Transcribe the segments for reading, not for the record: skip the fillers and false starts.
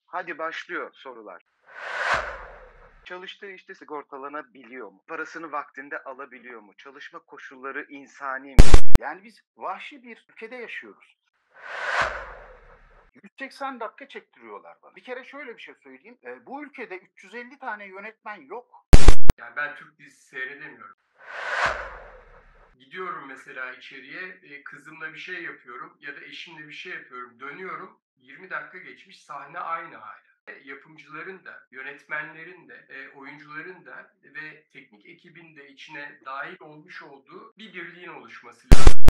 Hadi başlıyor sorular. Çalıştığı işte sigortalanabiliyor mu? Parasını vaktinde alabiliyor mu? Çalışma koşulları insani mi? Yani biz vahşi bir ülkede yaşıyoruz. 180 dakika çektiriyorlar bana. Bir kere şöyle bir şey söyleyeyim. Bu ülkede 350 tane yönetmen yok. Yani ben Türk dizisi seyredemiyorum. Gidiyorum mesela içeriye, kızımla bir şey yapıyorum ya da eşimle bir şey yapıyorum. Dönüyorum, 20 dakika geçmiş, sahne aynı hala. Yapımcıların da, yönetmenlerin de, oyuncuların da ve teknik ekibin de içine dahil olmuş olduğu bir birliğin oluşması lazım.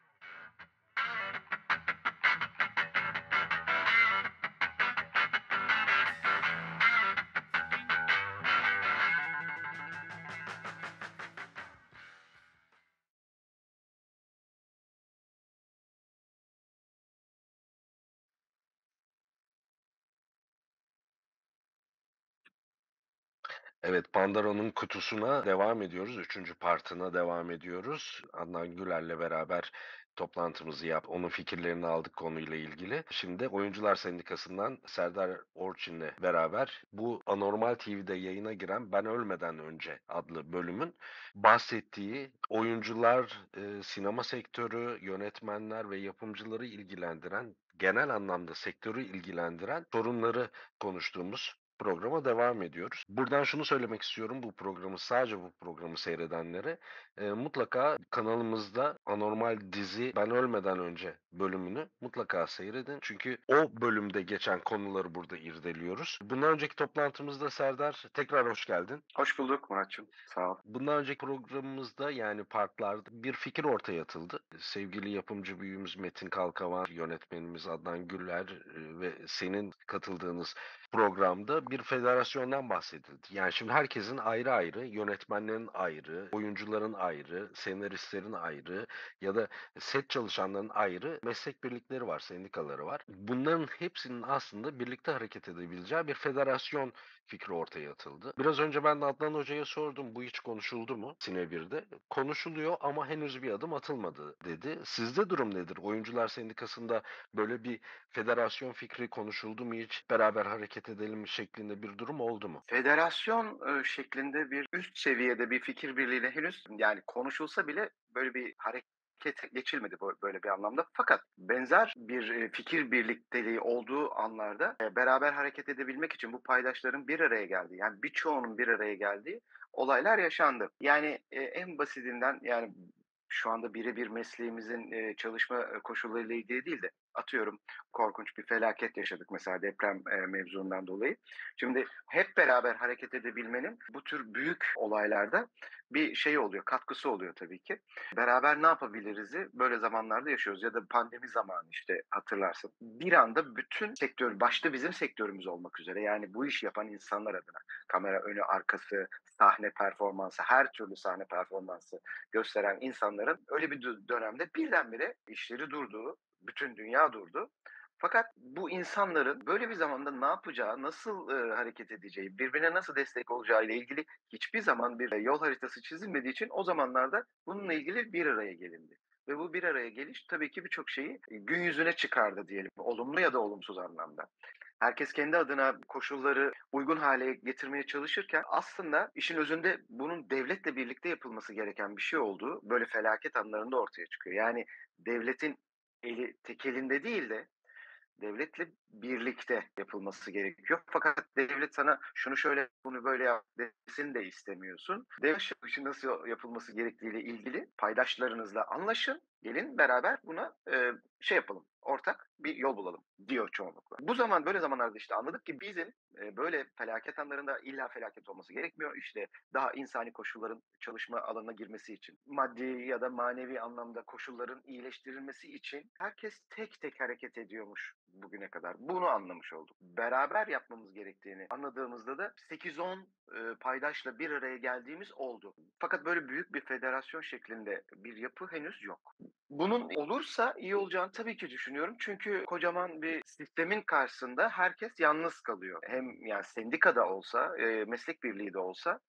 Evet, Pandora'nın kutusuna devam ediyoruz. Üçüncü partına devam ediyoruz. Adnan Güler'le beraber toplantımızı onun fikirlerini aldık konuyla ilgili. Şimdi Oyuncular Sendikası'ndan Serdar Orçin'le beraber bu Anormal TV'de yayına giren Ben Ölmeden Önce adlı bölümün bahsettiği oyuncular, sinema sektörü, yönetmenler ve yapımcıları ilgilendiren, genel anlamda sektörü ilgilendiren sorunları konuştuğumuz programa devam ediyoruz. Buradan şunu söylemek istiyorum sadece bu programı seyredenlere mutlaka kanalımızda Anormal Dizi Ben Ölmeden Önce bölümünü mutlaka seyredin. Çünkü o bölümde geçen konuları burada irdeliyoruz. Bundan önceki toplantımızda Serdar tekrar hoş geldin. Hoş bulduk Muratçım. Sağ ol. Bundan önceki programımızda yani partlarda bir fikir ortaya atıldı. Sevgili yapımcı büyüğümüz Metin Kalkavan, yönetmenimiz Adnan Güller ve senin katıldığınız programda bir federasyondan bahsedildi. Yani şimdi herkesin ayrı ayrı, yönetmenlerin ayrı, oyuncuların ayrı, senaristlerin ayrı ya da set çalışanların ayrı meslek birlikleri var, sendikaları var. Bunların hepsinin aslında birlikte hareket edebileceği bir federasyon fikri ortaya atıldı. Biraz önce ben de Adnan Hoca'ya sordum, bu hiç konuşuldu mu Sine 1'de? Konuşuluyor ama henüz bir adım atılmadı dedi. Sizde durum nedir? Oyuncular Sendikası'nda böyle bir federasyon fikri konuşuldu mu hiç? Beraber hareket edelim şeklinde bir durum oldu mu? Federasyon şeklinde bir üst seviyede bir fikir birliğiyle henüz yani konuşulsa bile böyle bir hareket geçilmedi böyle bir anlamda. Fakat benzer bir fikir birlikteliği olduğu anlarda beraber hareket edebilmek için bu paydaşların bir araya geldiği, yani birçoğunun bir araya geldiği olaylar yaşandı. Yani en basitinden yani şu anda birebir mesleğimizin çalışma koşullarıyla ilgili değil de atıyorum korkunç bir felaket yaşadık mesela deprem mevzundan dolayı. Şimdi hep beraber hareket edebilmenin bu tür büyük olaylarda bir şey oluyor, katkısı oluyor tabii ki. Beraber ne yapabiliriz'i böyle zamanlarda yaşıyoruz ya da pandemi zamanı işte hatırlarsın. Bir anda bütün sektör, başta bizim sektörümüz olmak üzere yani bu işi yapan insanlar adına kamera önü arkası, sahne performansı, her türlü sahne performansı gösteren insanların öyle bir dönemde birdenbire işleri durdu, bütün dünya durdu. Fakat bu insanların böyle bir zamanda ne yapacağı, nasıl hareket edeceği, birbirine nasıl destek olacağı ile ilgili hiçbir zaman bir yol haritası çizilmediği için o zamanlarda bununla ilgili bir araya gelindi. Ve bu bir araya geliş tabii ki birçok şeyi gün yüzüne çıkardı diyelim, olumlu ya da olumsuz anlamda. Herkes kendi adına koşulları uygun hale getirmeye çalışırken aslında işin özünde bunun devletle birlikte yapılması gereken bir şey olduğu böyle felaket anlarında ortaya çıkıyor. Yani devletin eli tek elinde değil de devletle birlikte yapılması gerekiyor. Fakat devlet sana şunu şöyle bunu böyle yap desin de istemiyorsun. Devlet işin nasıl yapılması gerektiğiyle ilgili paydaşlarınızla anlaşın. Gelin beraber buna şey yapalım. Ortak bir yol bulalım diyor çoğunlukla. Bu zaman böyle zamanlarda işte anladık ki bizim böyle felaket anlarında illa felaket olması gerekmiyor. İşte daha insani koşulların çalışma alanına girmesi için, maddi ya da manevi anlamda koşulların iyileştirilmesi için herkes tek tek hareket ediyormuş bugüne kadar. Bunu anlamış olduk. Beraber yapmamız gerektiğini anladığımızda da 8-10 paydaşla bir araya geldiğimiz oldu. Fakat böyle büyük bir federasyon şeklinde bir yapı henüz yok. Bunun olursa iyi olacağını tabii ki düşünüyorum. Çünkü kocaman bir sistemin karşısında herkes yalnız kalıyor. Hem yani sendikada olsa, meslek birliği de olsa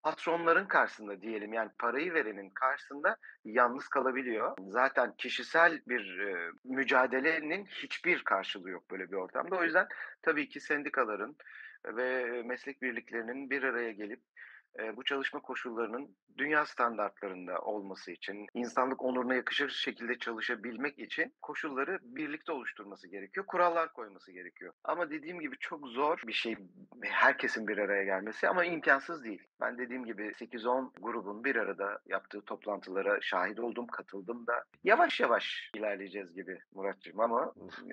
patronların karşısında diyelim, yani parayı verenin karşısında yalnız kalabiliyor. Zaten kişisel bir, mücadelenin hiçbir karşılığı yok böyle bir ortamda. O yüzden tabii ki sendikaların ve meslek birliklerinin bir araya gelip, bu çalışma koşullarının dünya standartlarında olması için, insanlık onuruna yakışır şekilde çalışabilmek için koşulları birlikte oluşturması gerekiyor, kurallar koyması gerekiyor. Ama dediğim gibi çok zor bir şey herkesin bir araya gelmesi ama imkansız değil. Ben dediğim gibi 8-10 grubun bir arada yaptığı toplantılara şahit oldum, katıldım da. Yavaş yavaş ilerleyeceğiz gibi Muratcığım ama,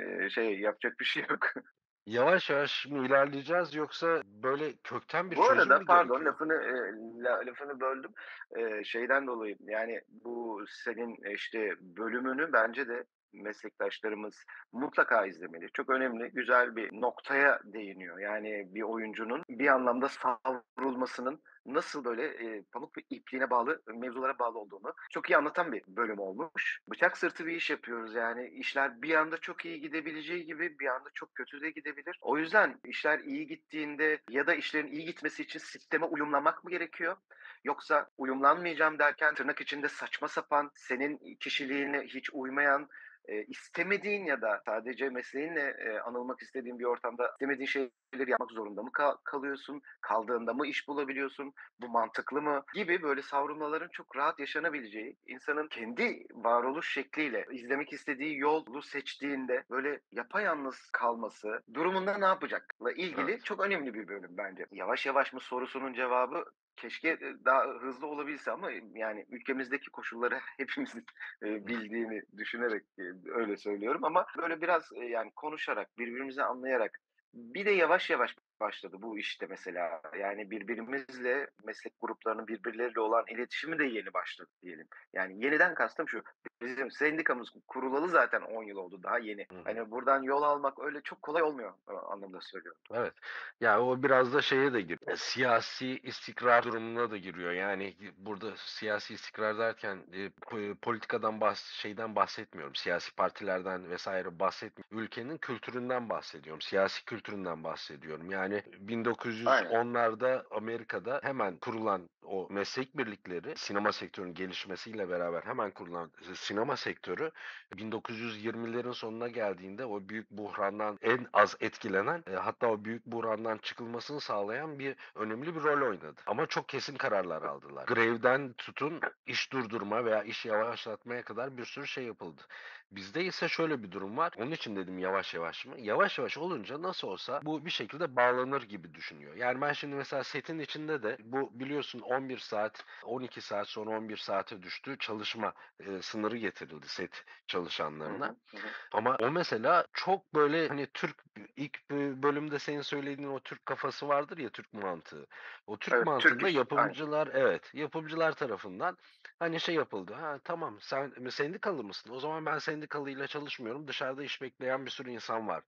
yapacak bir şey yok. Yavaş yavaş mı ilerleyeceğiz yoksa böyle kökten bir Bu çözüm arada mü pardon gerekiyor? lafını böldüm. Şeyden dolayı, yani bu senin, işte, bölümünü bence de meslektaşlarımız mutlaka izlemeli. Çok önemli, güzel bir noktaya değiniyor. Yani bir oyuncunun bir anlamda savrulmasının nasıl böyle, pamuk ipliğine bağlı, mevzulara bağlı olduğunu çok iyi anlatan bir bölüm olmuş. Bıçak sırtı bir iş yapıyoruz yani. İşler bir anda çok iyi gidebileceği gibi bir anda çok kötü de gidebilir. O yüzden işler iyi gittiğinde ya da işlerin iyi gitmesi için sisteme uyumlamak mı gerekiyor? Yoksa uyumlanmayacağım derken tırnak içinde saçma sapan, senin kişiliğine hiç uymayan, istemediğin ya da sadece mesleğinle, anılmak istediğin bir ortamda istemediğin şeyleri yapmak zorunda mı kalıyorsun? Kaldığında mı iş bulabiliyorsun? Bu mantıklı mı? Gibi böyle savrulmaların çok rahat yaşanabileceği, insanın kendi varoluş şekliyle izlemek istediği yolu seçtiğinde böyle yapayalnız kalması durumunda ne yapacakla ilgili Evet. çok önemli bir bölüm bence. Yavaş yavaş mı sorusunun cevabı keşke, daha hızlı olabilse ama yani ülkemizdeki koşulları hepimizin, bildiğini düşünerek, öyle söylüyorum ama böyle biraz, yani konuşarak, birbirimizi anlayarak bir de yavaş yavaş başladı bu işte mesela. Yani birbirimizle, meslek gruplarının birbirleriyle olan iletişimi de yeni başladı diyelim. Yani yeniden kastım şu, bizim sendikamız kurulalı zaten 10 yıl oldu, daha yeni. Hı hı. Hani buradan yol almak öyle çok kolay olmuyor, anlamında söylüyorum. Evet. Ya o biraz da şeye de giriyor. Siyasi istikrar durumuna da giriyor. Yani burada siyasi istikrar derken politikadan şeyden bahsetmiyorum. Siyasi partilerden vesaire bahsetmiyorum. Ülkenin kültüründen bahsediyorum. Siyasi kültüründen bahsediyorum. Yani Aynen. 1910'larda Amerika'da hemen kurulan o meslek birlikleri sinema sektörünün gelişmesiyle beraber hemen kurulan sinema sektörü 1920'lerin sonuna geldiğinde o büyük buhrandan en az etkilenen, hatta o büyük buhrandan çıkılmasını sağlayan bir önemli bir rol oynadı. Ama çok kesin kararlar aldılar. Grevden tutun iş durdurma veya iş yavaşlatmaya kadar bir sürü şey yapıldı. Bizde ise şöyle bir durum var. Onun için dedim yavaş yavaş mı? Yavaş yavaş olunca nasıl olsa bu bir şekilde bağlanır gibi düşünüyor. Yani ben şimdi mesela setin içinde de bu biliyorsun 11 saat, 12 saat sonra 11 saate düştü. Çalışma sınırı getirildi set Hı çalışanlarına. hı. Hı hı. Ama o mesela çok böyle hani ilk bölümde senin söylediğin o Türk kafası vardır ya, Türk mantığı. O Türk Evet, Türk mantığında iş. Aynen. yapımcılar, evet, yapımcılar tarafından hani şey yapıldı. Ha tamam, sen sendikalı mısın? O zaman ben sendikalıyla çalışmıyorum. Dışarıda iş bekleyen bir sürü insan var.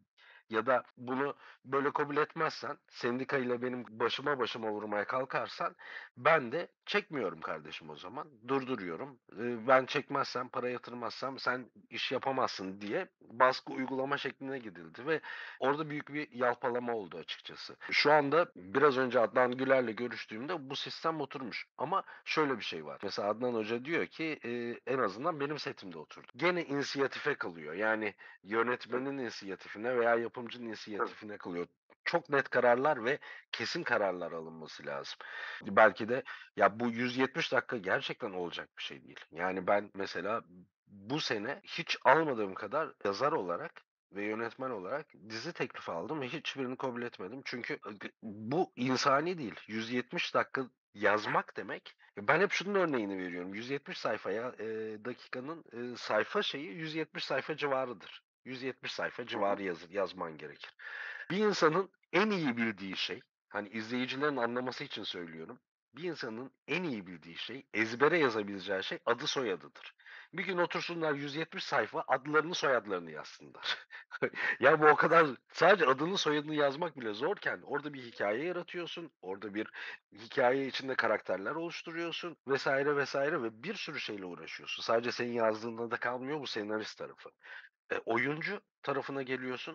Ya da bunu böyle kabul etmezsen, sendikayla benim başıma vurmaya kalkarsan ben de çekmiyorum kardeşim o zaman. Durduruyorum. Ben çekmezsem, para yatırmazsam sen iş yapamazsın diye baskı uygulama şekline gidildi ve orada büyük bir yalpalama oldu açıkçası. Şu anda biraz önce Adnan Güler'le görüştüğümde bu sistem oturmuş. Ama şöyle bir şey var. Mesela Adnan Hoca diyor ki en azından benim setimde oturdu. Gene inisiyatife kalıyor. Yani Tabii, yönetmenin inisiyatifine veya yapımcının tabii. inisiyatifine kalıyor. Çok net kararlar ve kesin kararlar alınması lazım. Belki de ya bu 170 dakika gerçekten olacak bir şey değil. Yani ben mesela bu sene hiç almadığım kadar yazar olarak ve yönetmen olarak dizi teklifi aldım ve hiçbirini kabul etmedim. Çünkü bu insani değil. 170 dakika yazmak demek. Ben hep şunun örneğini veriyorum. 170 sayfaya dakikanın sayfa şeyi 170 sayfa civarıdır. 170 sayfa Hı hı. civarı yazman gerekir. Bir insanın en iyi bildiği şey, hani izleyicilerin anlaması için söylüyorum. Bir insanın en iyi bildiği şey, ezbere yazabileceği şey adı soyadıdır. Bir gün otursunlar 170 sayfa adlarını soyadlarını yazsınlar. Ya bu o kadar sadece adını soyadını yazmak bile zorken orada bir hikaye yaratıyorsun. Orada bir hikaye içinde karakterler oluşturuyorsun vesaire vesaire ve bir sürü şeyle uğraşıyorsun. Sadece senin yazdığında da kalmıyor bu senarist tarafı. Oyuncu tarafına geliyorsun.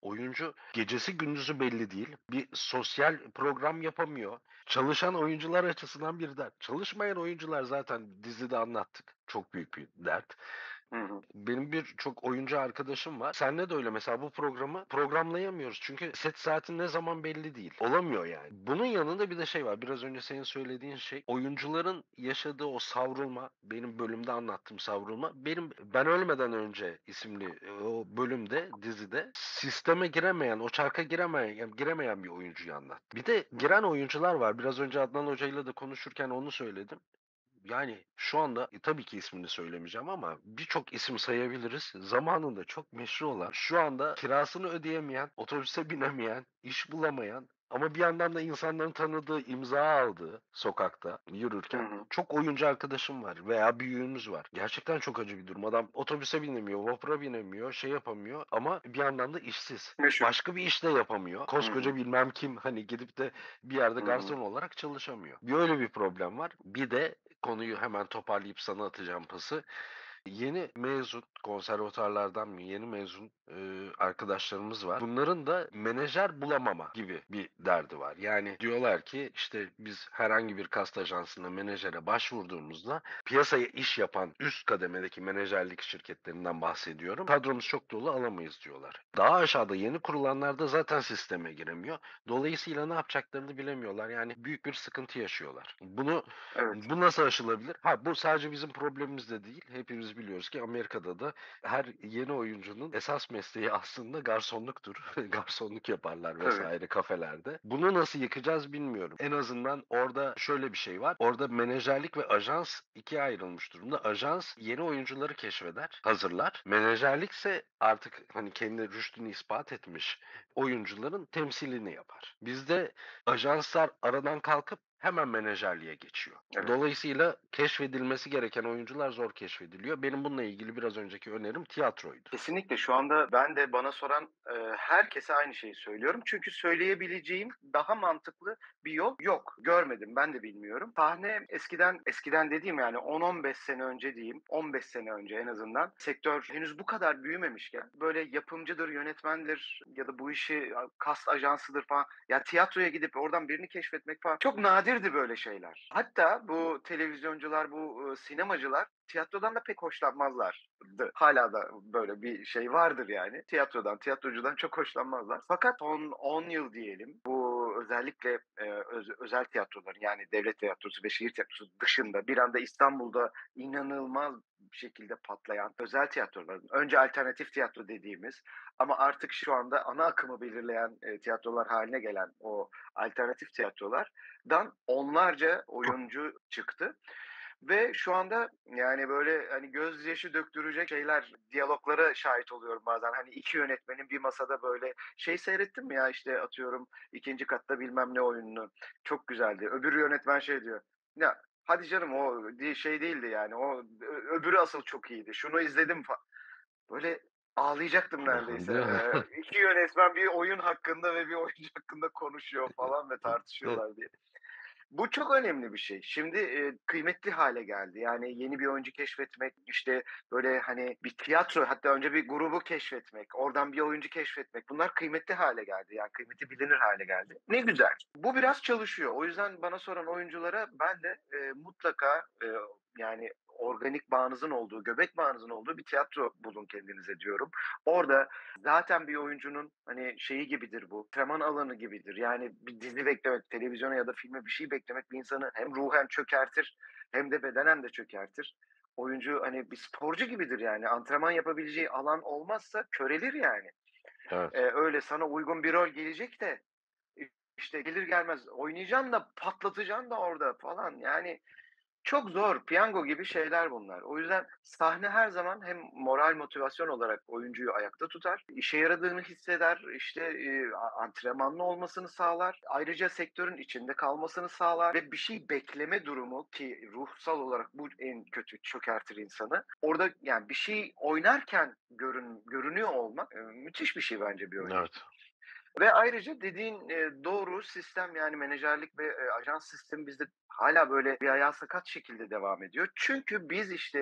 Oyuncu gecesi gündüzü belli değil. Bir sosyal program yapamıyor. Çalışan oyuncular açısından bir dert. Çalışmayan oyuncular zaten dizide anlattık. Çok büyük bir dert. Hı hı. Benim birçok oyuncu arkadaşım var. Seninle de öyle mesela bu programı programlayamıyoruz. Çünkü set saati ne zaman belli değil. Olamıyor yani. Bunun yanında bir de şey var. Biraz önce senin söylediğin şey. Oyuncuların yaşadığı o savrulma, benim bölümde anlattığım savrulma, Ben Ölmeden Önce isimli o bölümde, dizide sisteme giremeyen, o çarka giremeyen bir oyuncuyu anlat. Bir de giren oyuncular var. Biraz önce Adnan Hoca'yla da konuşurken onu söyledim. Yani şu anda tabii ki ismini söylemeyeceğim ama birçok isim sayabiliriz. Zamanında çok meşhur olan, şu anda kirasını ödeyemeyen, otobüse binemeyen, iş bulamayan ama bir yandan da insanların tanıdığı, imza aldığı sokakta Hı yürürken hı. çok oyuncu arkadaşım var veya büyüğümüz var. Gerçekten çok acı bir durum. Adam otobüse binemiyor, vapura binemiyor, şey yapamıyor ama bir yandan da işsiz. Meşhur. Başka bir iş de yapamıyor. Hı hı. Koskoca bilmem kim hani gidip de bir yerde Hı hı. garson olarak çalışamıyor. Böyle bir problem var. Bir de konuyu hemen toparlayıp sana atacağım pası. Yeni mezun konservatuarlardan mı yeni mezun arkadaşlarımız var. Bunların da menajer bulamama gibi bir derdi var. Yani diyorlar ki işte biz herhangi bir kast ajansında menajere başvurduğumuzda piyasaya iş yapan üst kademedeki menajerlik şirketlerinden bahsediyorum. Kadromuz çok dolu alamayız diyorlar. Daha aşağıda yeni kurulanlar da zaten sisteme giremiyor. Dolayısıyla ne yapacaklarını bilemiyorlar. Yani büyük bir sıkıntı yaşıyorlar. Evet. Bu nasıl aşılabilir? Ha, bu sadece bizim problemimiz de değil. Hepimiz biliyoruz ki Amerika'da da her yeni oyuncunun esas mesleği aslında garsonluktur. Garsonluk yaparlar Tabii. vesaire kafelerde. Bunu nasıl yıkacağız bilmiyorum. En azından orada şöyle bir şey var. Orada menajerlik ve ajans ikiye ayrılmış durumda. Ajans yeni oyuncuları keşfeder, hazırlar. Menajerlik ise artık hani kendi rüştünü ispat etmiş oyuncuların temsilini yapar. Bizde ajanslar aradan kalkıp hemen menajerliğe geçiyor. Evet. Dolayısıyla keşfedilmesi gereken oyuncular zor keşfediliyor. Benim bununla ilgili biraz önceki önerim tiyatroydu. Kesinlikle şu anda ben de bana soran herkese aynı şeyi söylüyorum. Çünkü söyleyebileceğim daha mantıklı bir yol yok. Görmedim, ben de bilmiyorum. Sahne eskiden dediğim yani 10-15 sene önce diyeyim, 15 sene önce en azından sektör henüz bu kadar büyümemişken böyle yapımcıdır, yönetmendir ya da bu işi kast ajansıdır falan. Ya tiyatroya gidip oradan birini keşfetmek falan çok nadirdi böyle şeyler. Hatta bu televizyoncular, bu sinemacılar tiyatrodan da pek hoşlanmazlardı. Hala da böyle bir şey vardır yani. Tiyatrocudan çok hoşlanmazlar. Fakat 10 yıl diyelim bu özellikle özel tiyatroların yani devlet tiyatrosu ve şehir tiyatrosu dışında bir anda İstanbul'da inanılmaz bir şekilde patlayan özel tiyatroların önce alternatif tiyatro dediğimiz ama artık şu anda ana akımı belirleyen tiyatrolar haline gelen o alternatif tiyatrolardan onlarca oyuncu çıktı. Ve şu anda yani böyle hani gözyaşı döktürecek şeyler, diyaloglara şahit oluyorum bazen. Hani iki yönetmenin bir masada böyle şey seyrettin mi ya işte atıyorum ikinci katta bilmem ne oyununu. Çok güzeldi. Öbür yönetmen şey diyor. Ya hadi canım o şey değildi yani. O öbürü asıl çok iyiydi. Şunu izledim falan. Böyle ağlayacaktım neredeyse. Değil mi? İki yönetmen bir oyun hakkında ve bir oyuncu hakkında konuşuyor falan ve tartışıyorlar diye. Bu çok önemli bir şey. Şimdi, kıymetli hale geldi. Yani yeni bir oyuncu keşfetmek, işte, böyle, hani, bir tiyatro hatta önce bir grubu keşfetmek, oradan bir oyuncu keşfetmek bunlar kıymetli hale geldi. Yani kıymeti bilinir hale geldi. Ne güzel. Bu biraz çalışıyor. O yüzden bana soran oyunculara ben de, mutlaka, yani organik bağınızın olduğu, göbek bağınızın olduğu bir tiyatro bulun kendinize diyorum. Orada zaten bir oyuncunun, hani, şeyi gibidir bu, antrenman alanı gibidir. Yani bir dizi beklemek, televizyona ya da filme bir şey beklemek bir insanı hem ruhen çökertir hem de bedenen de çökertir. Oyuncu, hani, bir sporcu gibidir yani. Antrenman yapabileceği alan olmazsa körelir yani. Evet. Öyle sana uygun bir rol gelecek de, işte, gelir gelmez oynayacaksın da patlatacaksın da orada falan. Yani çok zor, piyango gibi şeyler bunlar. O yüzden sahne her zaman hem moral motivasyon olarak oyuncuyu ayakta tutar, işe yaradığını hisseder, işte, antrenmanlı olmasını sağlar. Ayrıca sektörün içinde kalmasını sağlar ve bir şey bekleme durumu ki ruhsal olarak bu en kötü çökertir insanı. Orada yani bir şey oynarken görünüyor olmak, müthiş bir şey bence bir oyuncu için. Evet. Ve ayrıca dediğin, doğru sistem yani menajerlik ve, ajans sistemi bizde hâlâ böyle bir ayağı sakat şekilde devam ediyor. Çünkü biz işte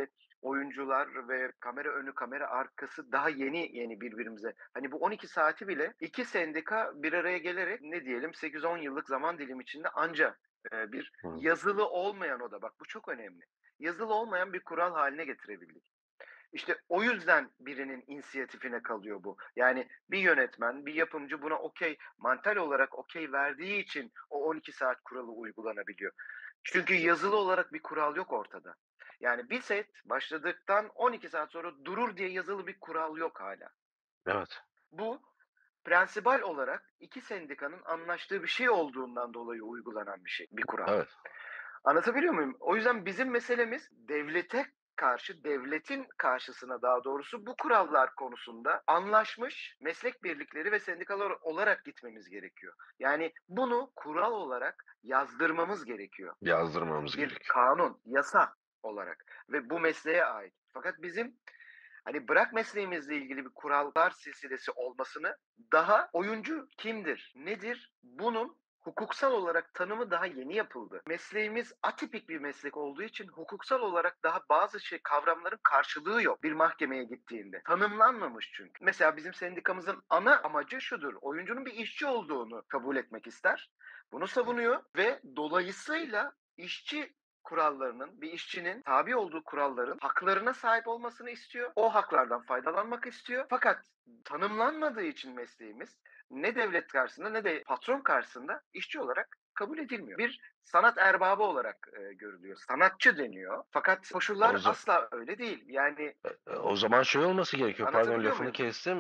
oyuncular ve kamera önü, kamera arkası daha yeni birbirimize. Hani bu 12 saati bile 2 sendika bir araya gelerek ne diyelim 8-10 yıllık zaman dilimi içinde anca bir Hı. yazılı olmayan o da bak bu çok önemli. Yazılı olmayan bir kural haline getirebildik. İşte o yüzden birinin inisiyatifine kalıyor bu. Yani bir yönetmen, bir yapımcı buna okey, mantal olarak okey verdiği için o 12 saat kuralı uygulanabiliyor. Çünkü yazılı olarak bir kural yok ortada. Yani bir set başladıktan 12 saat sonra durur diye yazılı bir kural yok hala. Evet. Bu prensibal olarak iki sendikanın anlaştığı bir şey olduğundan dolayı uygulanan bir şey, bir kural. Evet. Anlatabiliyor muyum? O yüzden bizim meselemiz devlete karşı, devletin karşısına daha doğrusu bu kurallar konusunda anlaşmış meslek birlikleri ve sendikalar olarak gitmemiz gerekiyor. Yani bunu kural olarak yazdırmamız gerekiyor. Yazdırmamız Bir gerekiyor. kanun, yasa olarak ve bu mesleğe ait. Fakat bizim hani bırak mesleğimizle ilgili bir kurallar silsilesi olmasını daha oyuncu kimdir, nedir? Bunun hukuksal olarak tanımı daha yeni yapıldı. Mesleğimiz atipik bir meslek olduğu için hukuksal olarak daha bazı kavramların karşılığı yok bir mahkemeye gittiğinde. Tanımlanmamış çünkü. Mesela bizim sendikamızın ana amacı şudur. Oyuncunun bir işçi olduğunu kabul etmek ister. Bunu savunuyor ve dolayısıyla işçi kurallarının, bir işçinin tabi olduğu kuralların haklarına sahip olmasını istiyor. O haklardan faydalanmak istiyor. Fakat tanımlanmadığı için mesleğimiz ne devlet karşısında ne de patron karşısında işçi olarak kabul edilmiyor. Bir sanat erbabı olarak görülüyor. Sanatçı deniyor. Fakat O, koşullar za- asla öyle değil. Yani o zaman şey olması gerekiyor. Pardon anlatabiliyor lafını muyum? kestim.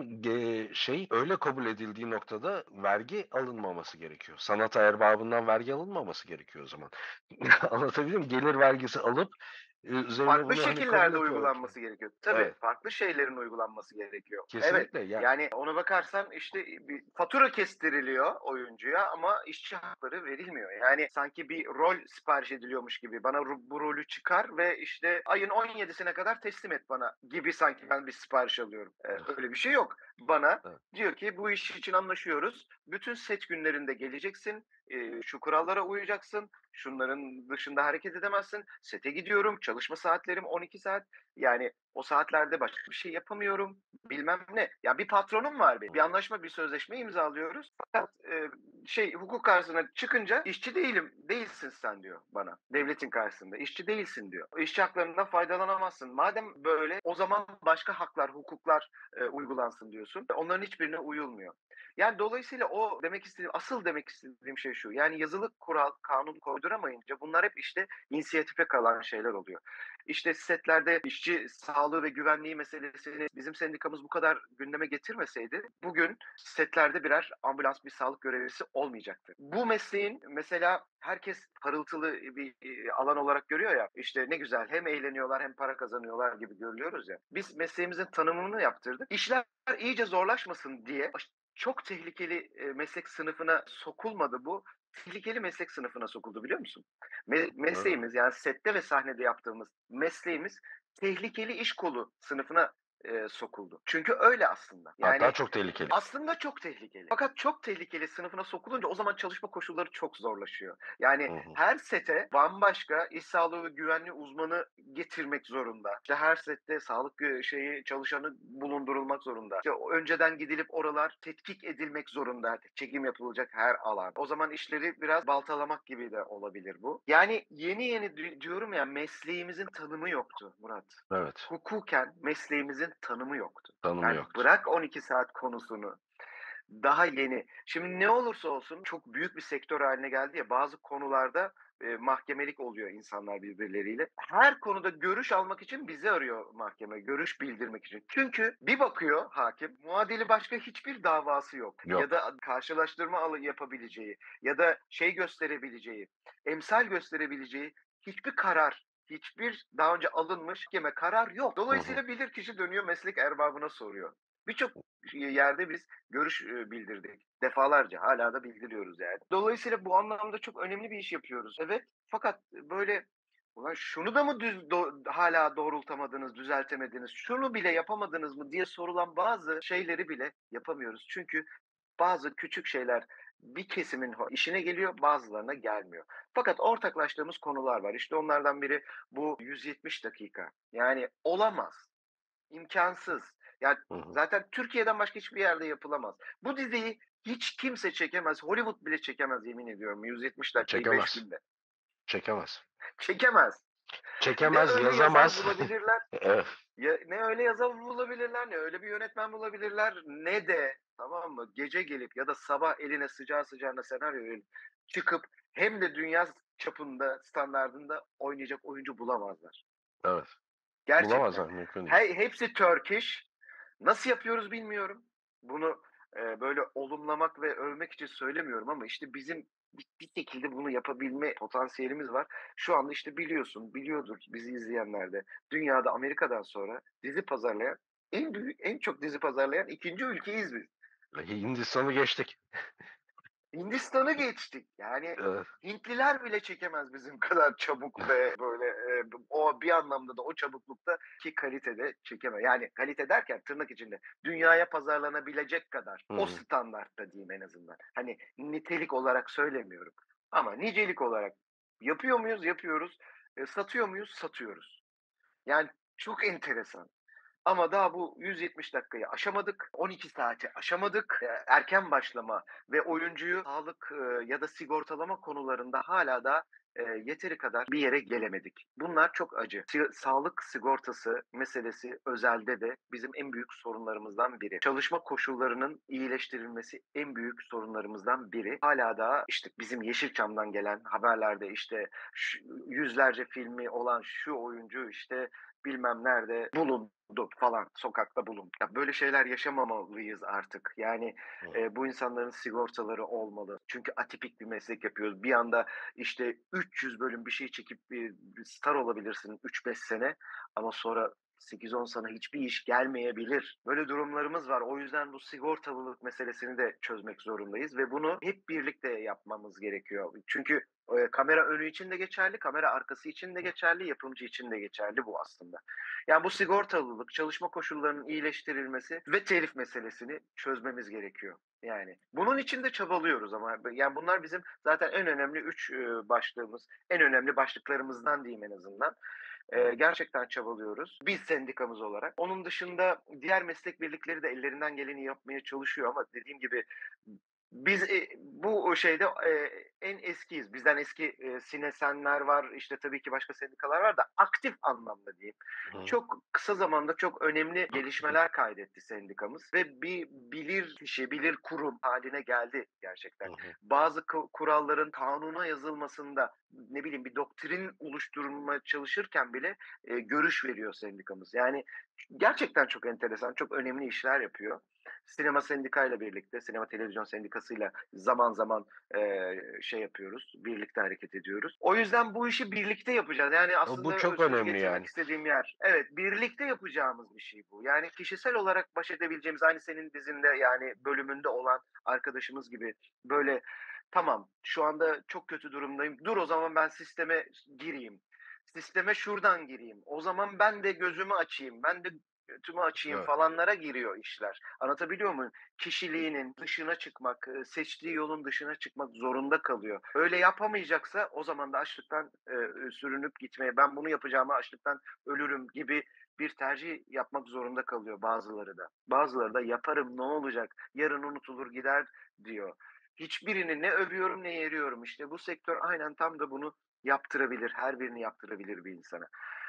Şey öyle kabul edildiği noktada vergi alınmaması gerekiyor. Sanat erbabından vergi alınmaması gerekiyor o zaman. Anlatabiliyor muyum? Gelir vergisi alıp üzerine Farklı bunu hani kabul şekillerde etmemek. uygulanması gerekiyor. Tabii Evet. farklı şeylerin uygulanması gerekiyor. Evet. Kesinlikle. Ya Yani ona bakarsan işte bir fatura kestiriliyor oyuncuya ama işçi hakları verilmiyor. Yani sanki bir rol sipariş ediliyormuş gibi. Bana bu rolü çıkar ve işte ayın 17'sine kadar teslim et bana gibi sanki ben bir sipariş alıyorum. Öyle bir şey yok. Bana evet. diyor ki bu iş için anlaşıyoruz. Bütün set günlerinde geleceksin. Şu kurallara uyacaksın. Şunların dışında hareket edemezsin. Sete gidiyorum. Çalışma saatlerim 12 saat. Yani o saatlerde başka bir şey yapamıyorum. Bilmem ne. Ya bir patronum var benim. Bir anlaşma, bir sözleşme imzalıyoruz. Fakat hukuk karşısına çıkınca işçi değilim. Değilsin sen diyor bana. Devletin karşısında. İşçi değilsin diyor. İşçi haklarından faydalanamazsın. Madem böyle o zaman başka haklar, hukuklar uygulansın diyorsun. Onların hiçbirine uyulmuyor. Yani dolayısıyla asıl demek istediğim şey şu. Yani yazılı kural, kanun koyduramayınca bunlar hep işte inisiyatife kalan şeyler oluyor. İşte setlerde işçi sağlığı ve güvenliği meselesini bizim sendikamız bu kadar gündeme getirmeseydi bugün setlerde birer ambulans, bir sağlık görevlisi olmayacaktı. Bu mesleğin mesela herkes parıltılı bir alan olarak görüyor ya. İşte ne güzel hem eğleniyorlar hem para kazanıyorlar gibi görülüyoruz ya. Biz mesleğimizin tanımını yaptırdık. İşler iyice zorlaşmasın diye çok tehlikeli meslek sınıfına sokulmadı bu. Tehlikeli meslek sınıfına sokuldu biliyor musun? Evet. Mesleğimiz yani sette ve sahnede yaptığımız mesleğimiz tehlikeli iş kolu sınıfına sokuldu. Çünkü öyle aslında. Hatta Yani çok tehlikeli. aslında çok tehlikeli. Fakat çok tehlikeli sınıfına sokulunca o zaman çalışma koşulları çok zorlaşıyor. Yani Hı hı. her sete bambaşka iş sağlığı ve güvenliği uzmanı getirmek zorunda. İşte her sette sağlık çalışanı bulundurulmak zorunda. İşte önceden gidilip oralar tetkik edilmek zorunda. Çekim yapılacak her alan. O zaman işleri biraz baltalamak gibi de olabilir bu. Yani yeni diyorum ya mesleğimizin tanımı yoktu Murat. Evet. Hukuken mesleğimizin tanımı yoktu. Tanımı Yani yoktu. bırak 12 saat konusunu. Daha yeni. Şimdi ne olursa olsun çok büyük bir sektör haline geldi ya bazı konularda mahkemelik oluyor insanlar birbirleriyle. Her konuda görüş almak için bizi arıyor mahkeme. Görüş bildirmek için. Çünkü bir bakıyor hakim muadili başka hiçbir davası yok. Ya Yok. da karşılaştırma yapabileceği ya da gösterebileceği, emsal gösterebileceği hiçbir karar hiçbir daha önce alınmış karar yok. Hı hı. Dolayısıyla bilirkişi dönüyor meslek erbabına soruyor. Birçok yerde biz görüş bildirdik. Defalarca hala da bildiriyoruz yani. Dolayısıyla bu anlamda çok önemli bir iş yapıyoruz. Evet. Fakat böyle ulan şunu da mı hala doğrultamadınız, düzeltemediniz, şunu bile yapamadınız mı diye sorulan bazı şeyleri bile yapamıyoruz. Çünkü bazı küçük şeyler bir kesimin işine geliyor, bazılarına gelmiyor. Fakat ortaklaştığımız konular var. İşte onlardan biri bu 170 dakika. Yani olamaz, imkansız. Yani Hı hı. zaten Türkiye'den başka hiçbir yerde yapılamaz. Bu diziyi hiç kimse çekemez. Hollywood bile çekemez yemin ediyorum. 170 dakikayı 5 Çekemez. günde. Çekemez. Çekemez. Ne Çekemez, öyle yazar yazamaz. bulabilirler, Evet. ne öyle yazar bulabilirler, ne öyle bir yönetmen bulabilirler, ne de tamam mı? Gece gelip ya da sabah eline sıcağı sıcağına senaryo çıkıp hem de dünya çapında standardında oynayacak oyuncu bulamazlar. Evet. Gerçekten. Bulamazlar, mümkün değil. Hepsi Turkish. Nasıl yapıyoruz bilmiyorum. Bunu böyle olumlamak ve övmek için söylemiyorum ama işte bizim bir şekilde bunu yapabilme potansiyelimiz var. Şu anda işte biliyorsun, biliyordur bizi izleyenler de. Dünyada Amerika'dan sonra dizi pazarlayan en çok dizi pazarlayan ikinci ülkeyiz biz. Hindistan'ı geçtik. Hindistan'ı geçtik. Yani Evet. Hintliler bile çekemez bizim kadar çabuk ve böyle o bir anlamda da o çabuklukta kalitede çekemez. Yani kalite derken tırnak içinde dünyaya pazarlanabilecek kadar Hı o hı. standartta diyeyim en azından. Hani nitelik olarak söylemiyorum ama nicelik olarak yapıyor muyuz? Yapıyoruz. Satıyor muyuz? Satıyoruz. Yani çok enteresan. Ama daha bu 170 dakikayı aşamadık. 12 saati aşamadık. Erken başlama ve oyuncuyu sağlık, ya da sigortalama konularında hala da, yeteri kadar bir yere gelemedik. Bunlar çok acı. Sağlık sigortası meselesi özelde de bizim en büyük sorunlarımızdan biri. Çalışma koşullarının iyileştirilmesi en büyük sorunlarımızdan biri. Hala da işte bizim Yeşilçam'dan gelen haberlerde işte yüzlerce filmi olan şu oyuncu işte bilmem nerede bulundu falan, sokakta bulundu. Ya böyle şeyler yaşamamalıyız artık. Yani Hı hı. bu insanların sigortaları olmalı. Çünkü atipik bir meslek yapıyoruz. Bir anda işte 300 bölüm bir şey çekip bir star olabilirsin 3-5 sene ama sonra 8-10 sene hiçbir iş gelmeyebilir. Böyle durumlarımız var. O yüzden bu sigortalılık meselesini de çözmek zorundayız ve bunu hep birlikte yapmamız gerekiyor. Çünkü kamera önü için de geçerli, kamera arkası için de geçerli, yapımcı için de geçerli bu aslında. Yani bu sigortalılık, çalışma koşullarının iyileştirilmesi ve telif meselesini çözmemiz gerekiyor. Yani bunun için de çabalıyoruz ama yani bunlar bizim zaten en önemli 3 başlığımız, en önemli başlıklarımızdan diyeyim en azından. Hı hı. Gerçekten çabalıyoruz. Biz sendikamız olarak. Onun dışında diğer meslek birlikleri de ellerinden geleni yapmaya çalışıyor ama dediğim gibi biz bu şeyde en eskiyiz. Bizden eski Sinesenler var, işte tabii ki başka sendikalar var da aktif anlamda diyeyim. Hı hı. Çok kısa zamanda çok önemli gelişmeler kaydetti sendikamız ve bir bilir kişi, bilir kurum haline geldi gerçekten. Hı hı. Bazı kuralların kanuna yazılmasında ne bileyim bir doktrin oluşturmaya çalışırken bile görüş veriyor sendikamız. Yani gerçekten çok enteresan, çok önemli işler yapıyor. Sinema sendikayla birlikte, sinema televizyon sendikasıyla zaman zaman şey yapıyoruz, birlikte hareket ediyoruz. O yüzden bu işi birlikte yapacağız. Yani Bu aslında çok sözü önemli getirmek yani. istediğim yer. Evet, birlikte yapacağımız bir şey bu. Yani kişisel olarak baş edebileceğimiz, aynı senin dizinde yani bölümünde olan arkadaşımız gibi böyle tamam şu anda çok kötü durumdayım. Dur o zaman ben sisteme gireyim. Sisteme şuradan gireyim. O zaman ben de gözümü açayım. Ben de götümü açayım Evet. falanlara giriyor işler. Anlatabiliyor muyum? Kişiliğinin dışına çıkmak, seçtiği yolun dışına çıkmak zorunda kalıyor. Öyle yapamayacaksa o zaman da açlıktan sürünüp gitmeye, ben bunu yapacağıma açlıktan ölürüm gibi bir tercih yapmak zorunda kalıyor bazıları da. Bazıları da yaparım ne olacak, yarın unutulur gider diyor. Hiçbirini ne övüyorum ne yeriyorum. İşte bu sektör aynen tam da bunu yaptırabilir, her birini yaptırabilir bir insana.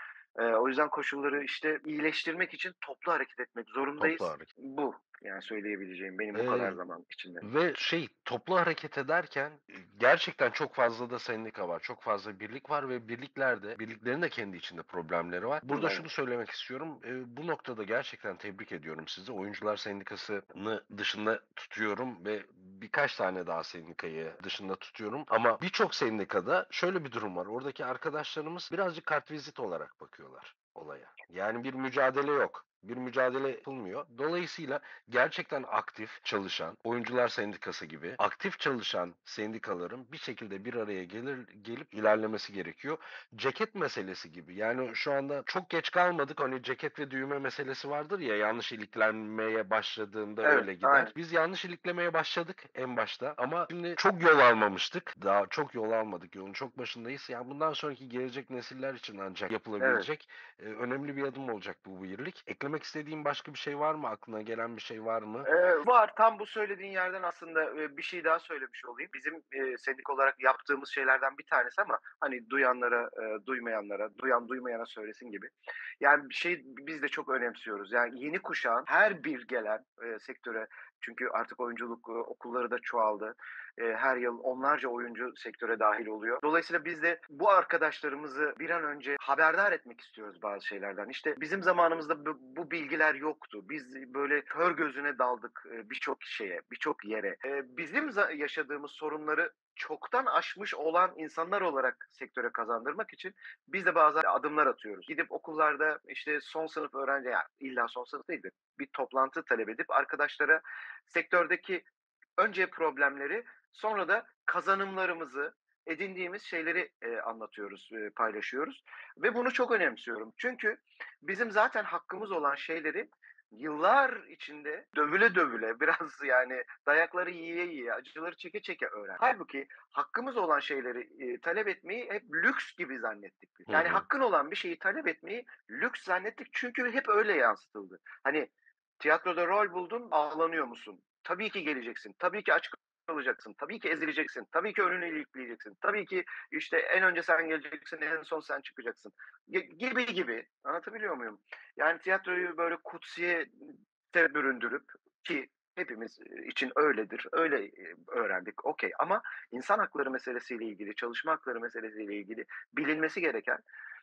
O yüzden koşulları işte iyileştirmek için toplu hareket etmek Toplu zorundayız. hareket. Bu yani söyleyebileceğim benim bu kadar Eee, zaman içinde. ve toplu hareket ederken gerçekten çok fazla da sendika var. Çok fazla birlik var ve birliklerin de kendi içinde problemleri var. Burada Evet. şunu söylemek istiyorum. Bu noktada gerçekten tebrik ediyorum sizi. Oyuncular Sendikası'nı dışında tutuyorum ve birkaç tane daha sendikayı dışında tutuyorum. Ama birçok sendikada şöyle bir durum var. Oradaki arkadaşlarımız birazcık kartvizit olarak bakıyorlar olaya. Yani bir mücadele yok. bir mücadele yapılmıyor. Dolayısıyla gerçekten aktif çalışan, oyuncular sendikası gibi aktif çalışan sendikaların bir şekilde bir araya gelip ilerlemesi gerekiyor. Ceket meselesi gibi. Yani şu anda çok geç kalmadık. Hani ceket ve düğme meselesi vardır ya, yanlış iliklenmeye başladığında Evet, öyle gider. aynen. Biz yanlış iliklemeye başladık en başta ama şimdi çok yol almamıştık. Daha çok yol almadık. Yolun çok başındayız. Yani bundan sonraki gelecek nesiller için ancak Evet. yapılabilecek önemli bir adım olacak bu birlik. Eklemek istediğin başka bir şey var mı? Aklına gelen bir şey var mı? Var. Tam bu söylediğin yerden aslında bir şey daha söylemiş olayım. Bizim sendik olarak yaptığımız şeylerden bir tanesi ama hani duyanlara, duymayanlara, duyan duymayana söylesin gibi. Yani bir şey biz de çok önemsiyoruz. Yani yeni kuşağın her bir gelen sektöre, çünkü artık oyunculuk okulları da çoğaldı. Her yıl onlarca oyuncu sektöre dahil oluyor. Dolayısıyla biz de bu arkadaşlarımızı bir an önce haberdar etmek istiyoruz bazı şeylerden. İşte bizim zamanımızda bu bilgiler yoktu. Biz böyle kör gözüne daldık birçok şeye, birçok yere. Bizim yaşadığımız sorunları çoktan aşmış olan insanlar olarak sektöre kazandırmak için biz de bazı adımlar atıyoruz. Gidip okullarda işte son sınıf öğrenci, yani illa son sınıf değil de bir toplantı talep edip arkadaşlara sektördeki önce problemleri, sonra da kazanımlarımızı, edindiğimiz şeyleri anlatıyoruz, paylaşıyoruz ve bunu çok önemsiyorum. Çünkü bizim zaten hakkımız olan şeyleri yıllar içinde dövüle dövüle biraz yani dayakları yiye yiye, acıları çeke çeke öğrendik. Hâlbuki hakkımız olan şeyleri talep etmeyi hep lüks gibi zannettik biz. Hı Yani hı. hakkın olan bir şeyi talep etmeyi lüks zannettik çünkü hep öyle yansıtıldı. Hani tiyatroda rol buldun, ağlanıyor musun? Tabii ki geleceksin. Tabii ki aç kalacaksın. Tabii ki ezileceksin. Tabii ki önünü ilikleyeceksin. Tabii ki işte en önce sen geleceksin, en son sen çıkacaksın. Gibi gibi. Anlatabiliyor muyum? Yani tiyatroyu böyle kutsiye büründürüp, ki hepimiz için öyledir. Öyle öğrendik. Okey. Ama insan hakları meselesiyle ilgili, çalışma hakları meselesiyle ilgili bilinmesi gereken,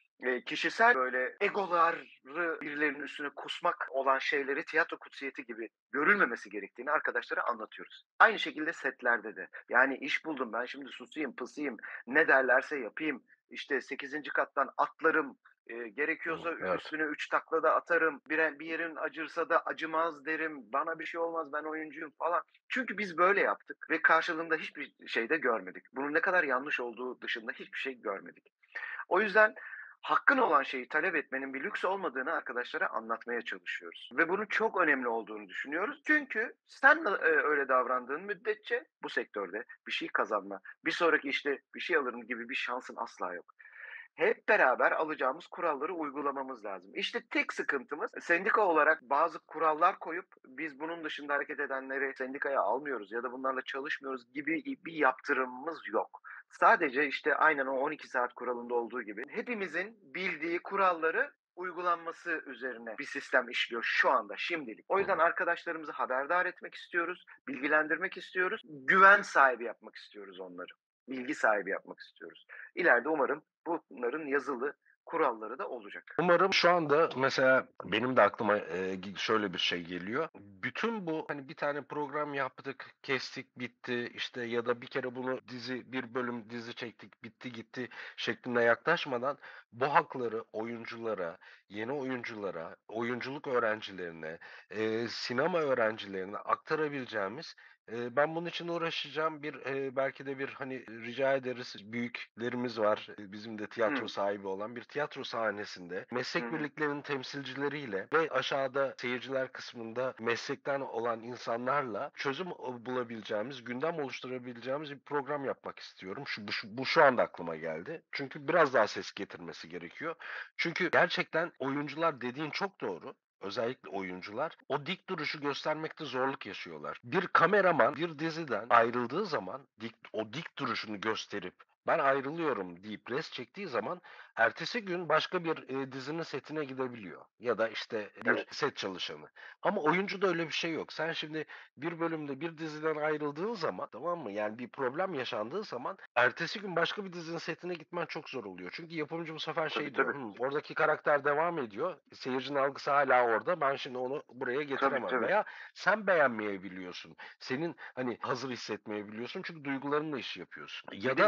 kişisel böyle egoları birilerinin üstüne kusmak olan şeyleri tiyatro kutsiyeti gibi görülmemesi gerektiğini arkadaşlara anlatıyoruz. Aynı şekilde setlerde de. Yani iş buldum, ben şimdi susayım, pısayım, ne derlerse yapayım, işte 8. kattan atlarım, gerekiyorsa Evet. üstüne 3 takla da atarım, bir yerin acırsa da acımaz derim, bana bir şey olmaz, ben oyuncuyum falan. Çünkü biz böyle yaptık ve karşılığında hiçbir şey de görmedik. Bunun ne kadar yanlış olduğu dışında hiçbir şey görmedik. O yüzden hakkın olan şeyi talep etmenin bir lüks olmadığını arkadaşlara anlatmaya çalışıyoruz ve bunun çok önemli olduğunu düşünüyoruz. Çünkü sen de, öyle davrandığın müddetçe bu sektörde bir şey kazanma, bir sonraki işte bir şey alırım gibi bir şansın asla yok. Hep beraber alacağımız kuralları uygulamamız lazım. İşte tek sıkıntımız, sendika olarak bazı kurallar koyup biz bunun dışında hareket edenleri sendikaya almıyoruz ya da bunlarla çalışmıyoruz gibi bir yaptırımımız yok. Sadece işte aynen o 12 saat kuralında olduğu gibi hepimizin bildiği kuralları uygulanması üzerine bir sistem işliyor şu anda, şimdilik. O Hı yüzden hı. arkadaşlarımızı haberdar etmek istiyoruz, bilgilendirmek istiyoruz, güven sahibi yapmak istiyoruz onları. Bilgi sahibi yapmak istiyoruz. İleride umarım bunların yazılı kuralları da olacak. Umarım şu anda mesela benim de aklıma şöyle bir şey geliyor. Bütün bu hani bir tane program yaptık, kestik, bitti işte ya da bir kere bunu bir bölüm dizi çektik, bitti gitti şeklinde yaklaşmadan bu hakları oyunculara, yeni oyunculara, oyunculuk öğrencilerine, sinema öğrencilerine aktarabileceğimiz, ben bunun için uğraşacağım belki de bir hani rica ederiz, büyüklerimiz var. Bizim de tiyatro Hı, sahibi olan bir tiyatro sahnesinde hı meslek hı. birliklerinin temsilcileriyle ve aşağıda seyirciler kısmında meslekten olan insanlarla çözüm bulabileceğimiz, gündem oluşturabileceğimiz bir program yapmak istiyorum. Bu şu anda aklıma geldi. Çünkü biraz daha ses getirmesi gerekiyor. Çünkü gerçekten oyuncular dediğin çok doğru. Özellikle oyuncular o dik duruşu göstermekte zorluk yaşıyorlar. Bir kameraman bir diziden ayrıldığı zaman o dik duruşunu gösterip ben ayrılıyorum deyip res çektiği zaman ertesi gün başka bir dizinin setine gidebiliyor. Ya da işte bir Evet, set çalışanı. Ama oyuncuda öyle bir şey yok. Sen şimdi bir bölümde bir diziden ayrıldığın zaman, tamam mı? Yani bir problem yaşandığı zaman ertesi gün başka bir dizinin setine gitmen çok zor oluyor. Çünkü yapımcı bu sefer tabii şey diyor. tabii. Oradaki karakter devam ediyor. Seyircinin algısı hala orada. Ben şimdi onu buraya Tabii getiremem. tabii. Veya sen beğenmeyebiliyorsun. Senin hani hazır hissetmeyebiliyorsun çünkü duygularınla iş yapıyorsun. Bir Ya de da bizde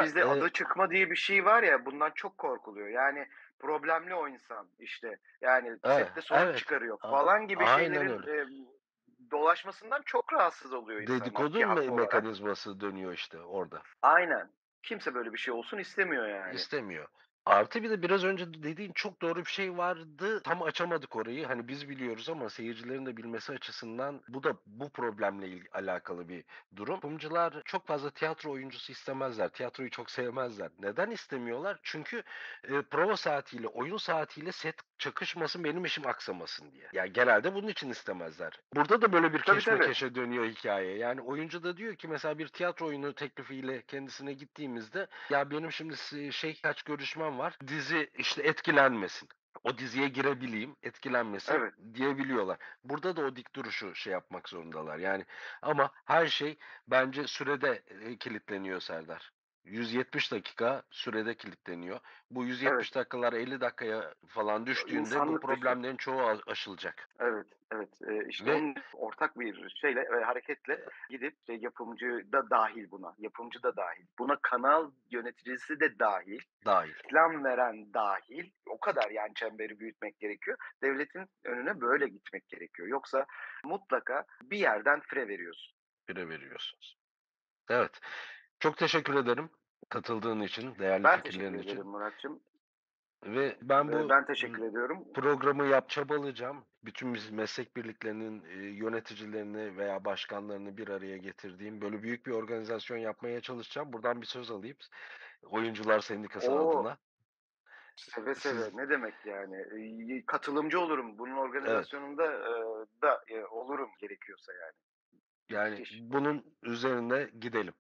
Haklı çıkma diye bir şey var ya, bundan çok korkuluyor. Yani problemli o insan işte. Yani sette sorun Evet. çıkarıyor falan gibi Aynen şeylerin öyle. dolaşmasından çok rahatsız oluyor insanlar ki Dedikodu haklı olarak. mekanizması dönüyor işte orada. Aynen. Kimse böyle bir şey olsun istemiyor yani. İstemiyor. Artı bir de biraz önce dediğin çok doğru bir şey vardı. Tam açamadık orayı. Hani biz biliyoruz ama seyircilerin de bilmesi açısından bu da bu problemle alakalı bir durum. Yapımcılar çok fazla tiyatro oyuncusu istemezler. Tiyatroyu çok sevmezler. Neden istemiyorlar? Çünkü prova saatiyle, oyun saatiyle set çakışmasın, benim işim aksamasın diye. Yani genelde bunun için istemezler. Burada da böyle bir Tabii tabii. keşmekeşe dönüyor hikaye. Yani oyuncu da diyor ki mesela bir tiyatro oyunu teklifiyle kendisine gittiğimizde ya benim şimdi kaç görüşmem var. Dizi işte etkilenmesin. O diziye girebileyim, etkilenmesin Evet. diyebiliyorlar. Burada da o dik duruşu şey yapmak zorundalar. Yani ama her şey bence sürede kilitleniyor Serdar. 170 dakika sürede kilitleniyor. Bu Evet. 170 dakikalar 50 dakikaya falan düştüğünde bu İnsanlık dışı. problemlerin çoğu aşılacak. Evet, evet. İşte Ve onun ortak bir şeyle ve hareketle gidip yapımcı da dahil buna, yapımcı da dahil, buna kanal yöneticisi de dahil, dahil. reklam veren dahil, o kadar yani çemberi büyütmek gerekiyor. Devletin önüne böyle gitmek gerekiyor. Yoksa mutlaka bir yerden fire veriyorsun. Bire veriyorsunuz. Evet. Çok teşekkür ederim katıldığın için, değerli Ben teşekkür fikirlerin ederim için. Muratçım. Ve ben bu Ben teşekkür ediyorum. programı çabalayacağım. Bütün meslek birliklerinin yöneticilerini veya başkanlarını bir araya getirdiğim böyle büyük bir organizasyon yapmaya çalışacağım. Buradan bir söz alayım. Oyuncular Sendikası O adına. seve seve Siz ne demek yani? Katılımcı olurum. Bunun evet. organizasyonunda da olurum gerekiyorsa yani. Yani Müthiş. bunun üzerine gidelim.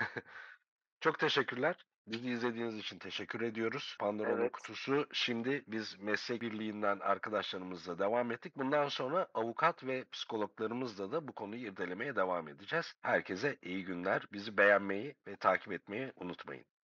Çok teşekkürler. Bizi izlediğiniz için teşekkür ediyoruz. Pandora'nın Evet. kutusu. Şimdi biz meslek birliğinden arkadaşlarımızla devam ettik. Bundan sonra avukat ve psikologlarımızla da bu konuyu irdelemeye devam edeceğiz. Herkese iyi günler. Bizi beğenmeyi ve takip etmeyi unutmayın.